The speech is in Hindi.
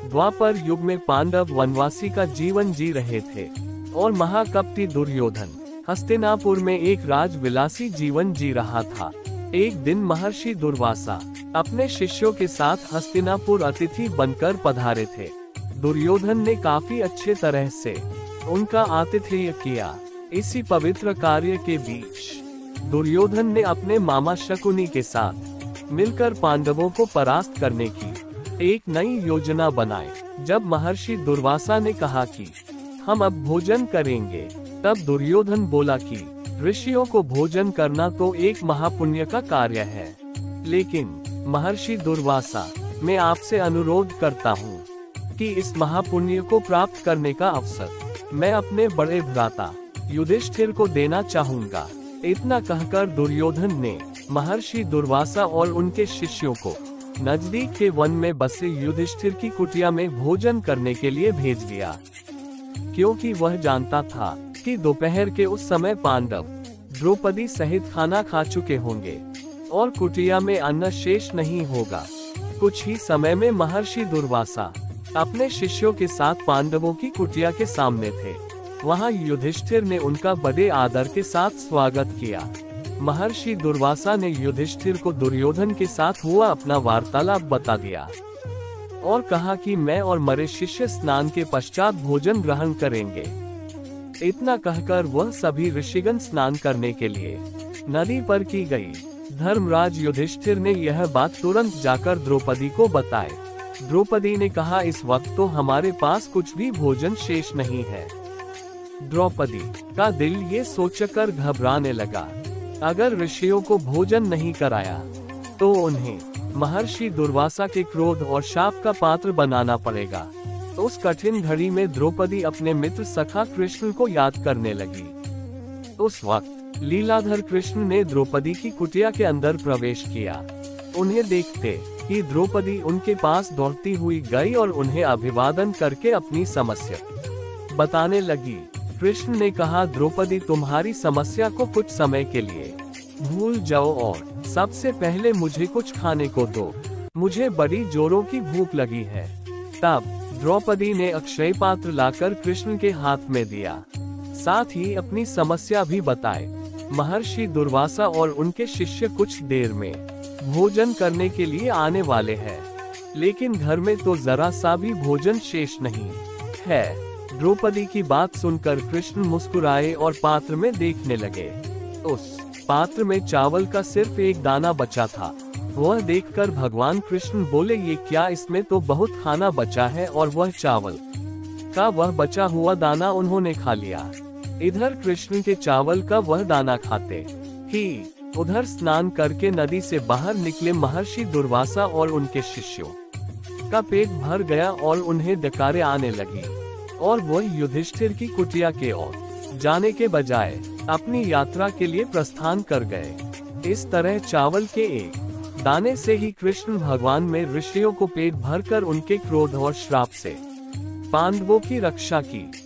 द्वापर युग में पांडव वनवासी का जीवन जी रहे थे और महाकपटी दुर्योधन हस्तिनापुर में एक राजविलासी जीवन जी रहा था। एक दिन महर्षि दुर्वासा अपने शिष्यों के साथ हस्तिनापुर अतिथि बनकर पधारे थे। दुर्योधन ने काफी अच्छे तरह से उनका आतिथ्य किया। इसी पवित्र कार्य के बीच दुर्योधन ने अपने मामा शकुनी के साथ मिलकर पांडवों को परास्त करने की एक नई योजना बनाई। जब महर्षि दुर्वासा ने कहा कि हम अब भोजन करेंगे, तब दुर्योधन बोला कि ऋषियों को भोजन करना तो एक महापुण्य का कार्य है, लेकिन महर्षि दुर्वासा, मैं आपसे अनुरोध करता हूँ कि इस महापुण्य को प्राप्त करने का अवसर मैं अपने बड़े भ्राता युधिष्ठिर को देना चाहूँगा। इतना कहकर दुर्योधन ने महर्षि दुर्वासा और उनके शिष्यों को नजदीक के वन में बसे युधिष्ठिर की कुटिया में भोजन करने के लिए भेज दिया, क्योंकि वह जानता था कि दोपहर के उस समय पांडव द्रौपदी सहित खाना खा चुके होंगे और कुटिया में अन्न शेष नहीं होगा। कुछ ही समय में महर्षि दुर्वासा अपने शिष्यों के साथ पांडवों की कुटिया के सामने थे। वहां युधिष्ठिर ने उनका बड़े आदर के साथ स्वागत किया। महर्षि दुर्वासा ने युधिष्ठिर को दुर्योधन के साथ हुआ अपना वार्तालाप बता दिया और कहा कि मैं और मेरे शिष्य स्नान के पश्चात भोजन ग्रहण करेंगे। इतना कहकर वह सभी ऋषिगण स्नान करने के लिए नदी पर की गई। धर्मराज युधिष्ठिर ने यह बात तुरंत जाकर द्रौपदी को बताई। द्रौपदी ने कहा, इस वक्त तो हमारे पास कुछ भी भोजन शेष नहीं है। द्रौपदी का दिल ये सोचकर घबराने लगा, अगर ऋषियों को भोजन नहीं कराया तो उन्हें महर्षि दुर्वासा के क्रोध और शाप का पात्र बनाना पड़ेगा। उस कठिन घड़ी में द्रौपदी अपने मित्र सखा कृष्ण को याद करने लगी। उस वक्त लीलाधर कृष्ण ने द्रौपदी की कुटिया के अंदर प्रवेश किया। उन्हें देखते ही द्रौपदी उनके पास दौड़ती हुई गई और उन्हें अभिवादन करके अपनी समस्या बताने लगी। कृष्ण ने कहा, द्रौपदी, तुम्हारी समस्या को कुछ समय के लिए भूल जाओ और सबसे पहले मुझे कुछ खाने को दो, मुझे बड़ी जोरों की भूख लगी है। तब द्रौपदी ने अक्षय पात्र लाकर कृष्ण के हाथ में दिया, साथ ही अपनी समस्या भी बताई। महर्षि दुर्वासा और उनके शिष्य कुछ देर में भोजन करने के लिए आने वाले हैं, लेकिन घर में तो जरा सा भी भोजन शेष नहीं है। द्रौपदी की बात सुनकर कृष्ण मुस्कुराए और पात्र में देखने लगे। उस पात्र में चावल का सिर्फ एक दाना बचा था। वह देखकर भगवान कृष्ण बोले, ये क्या, इसमें तो बहुत खाना बचा है। और वह चावल का वह बचा हुआ दाना उन्होंने खा लिया। इधर कृष्ण के चावल का वह दाना खाते ही उधर स्नान करके नदी से बाहर निकले महर्षि दुर्वासा और उनके शिष्यों का पेट भर गया और उन्हें डकारें आने लगी और वह युधिष्ठिर की कुटिया के ओर जाने के बजाय अपनी यात्रा के लिए प्रस्थान कर गए। इस तरह चावल के एक दाने से ही कृष्ण भगवान में ऋषियों को पेट भरकर उनके क्रोध और श्राप से पांडवों की रक्षा की।